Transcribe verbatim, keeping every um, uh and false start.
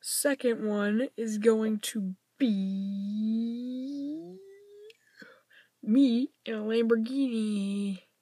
Second one is going to be me in a Lamborghini.